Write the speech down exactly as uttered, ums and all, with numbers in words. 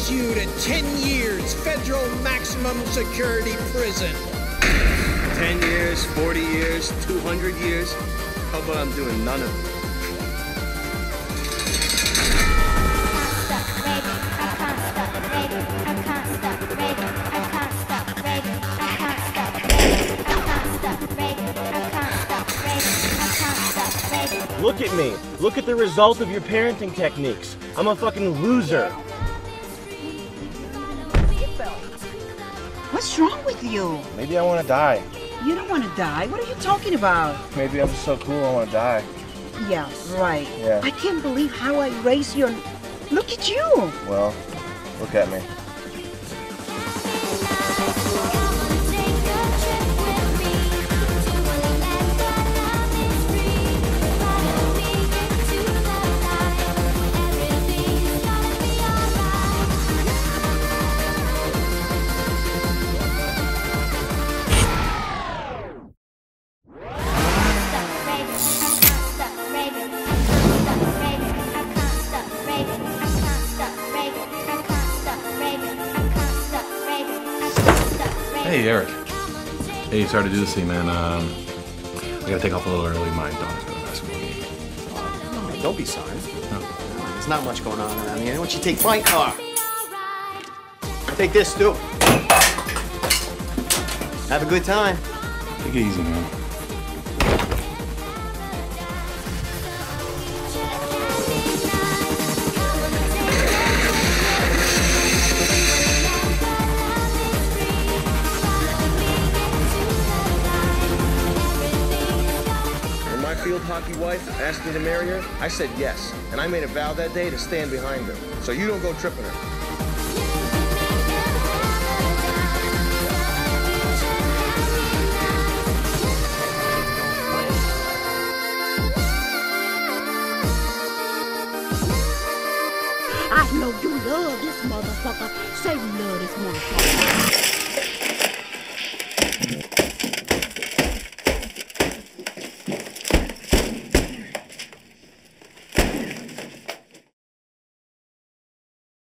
sentences you to ten years federal maximum security prison. ten years, forty years, two hundred years. How about I'm doing none of them? Look at me. Look at the result of your parenting techniques. I'm a fucking loser. What's wrong with you? Maybe I want to die. You don't want to die. What are you talking about? Maybe I'm so cool I want to die. Yeah, right. Yeah. I can't believe how I raised you. Look at you. Well, look at me. Hey, Eric. Hey, sorry to do this to you, man. Um, I gotta take off a little early. My daughter's got a basketball game. Oh, don't be sorry. No. There's not much going on around here. Why don't you take my car? Take this, too. Have a good time. Take it easy, man. Field hockey wife asked me to marry her, I said yes. And I made a vow that day to stand behind her. So you don't go tripping her. I know you love this motherfucker. Say you love this motherfucker.